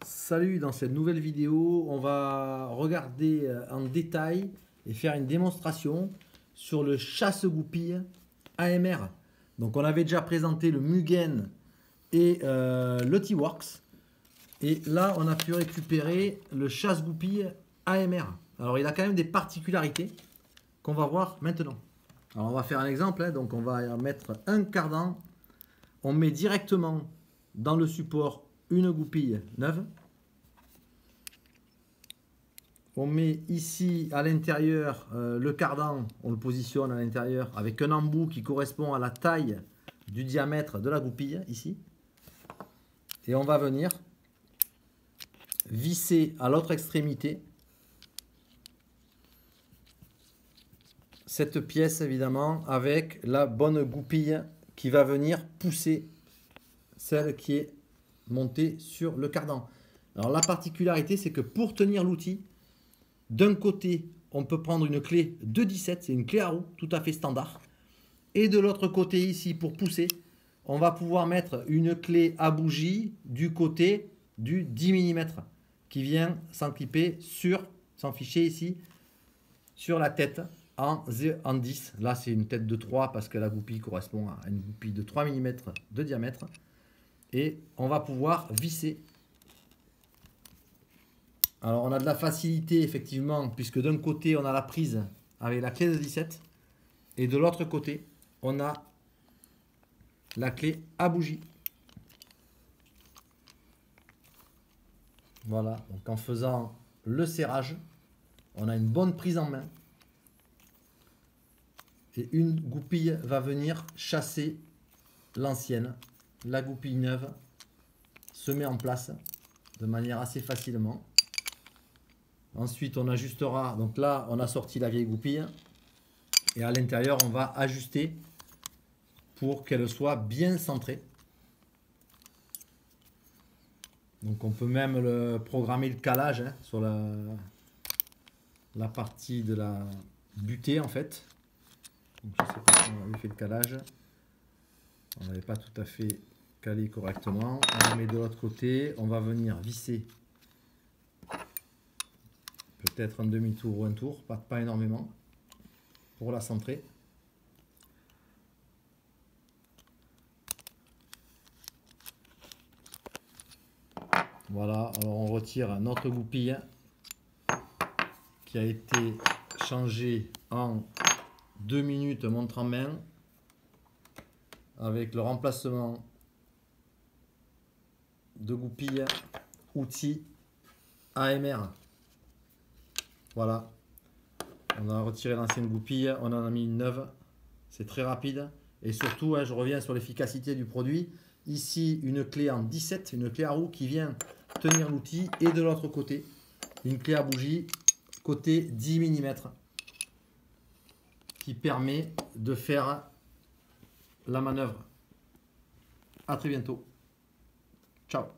Salut, dans cette nouvelle vidéo, on va regarder en détail et faire une démonstration sur le chasse-goupille AMR. Donc on avait déjà présenté le Mugen et le T-Works. Et là, on a pu récupérer le chasse-goupille AMR. Alors il a quand même des particularités qu'on va voir maintenant. Alors on va faire un exemple, hein. Donc on va mettre un cardan. On met directement dans le support une goupille neuve. On met ici à l'intérieur le cardan, on le positionne à l'intérieur avec un embout qui correspond à la taille du diamètre de la goupille ici. Et on va venir visser à l'autre extrémité cette pièce évidemment avec la bonne goupille qui va venir pousser celle qui est montée sur le cardan. Alors la particularité, c'est que pour tenir l'outil, d'un côté on peut prendre une clé de 17, c'est une clé à roue tout à fait standard, et de l'autre côté ici pour pousser on va pouvoir mettre une clé à bougie du côté du 10 mm qui vient s'enclipper sur, s'enficher ici sur la tête en 10. Là c'est une tête de 3 parce que la goupille correspond à une goupille de 3 mm de diamètre. Et on va pouvoir visser. Alors on a de la facilité effectivement puisque d'un côté on a la prise avec la clé de 17 et de l'autre côté on a la clé à bougie. Voilà, donc en faisant le serrage, on a une bonne prise en main et une goupille va venir chasser l'ancienne. La goupille neuve se met en place de manière assez facilement. Ensuite on ajustera, donc là on a sorti la vieille goupille et à l'intérieur on va ajuster pour qu'elle soit bien centrée. Donc on peut même programmer le calage hein, sur la partie de la butée en fait. Donc, je sais pas si on avait fait le calage. On n'avait pas tout à fait calé correctement. On la met de l'autre côté. On va venir visser peut-être un demi-tour ou un tour, pas énormément, pour la centrer. Voilà, alors on retire notre goupille qui a été changée en 2 minutes montre en main avec le remplacement de goupille outil AMR. Voilà, on a retiré l'ancienne goupille, on en a mis une neuve, c'est très rapide et surtout je reviens sur l'efficacité du produit. Ici une clé en 17, une clé à roue qui vient tenir l'outil et de l'autre côté une clé à bougie côté 10 mm qui permet de faire la manœuvre. À très bientôt. Ciao.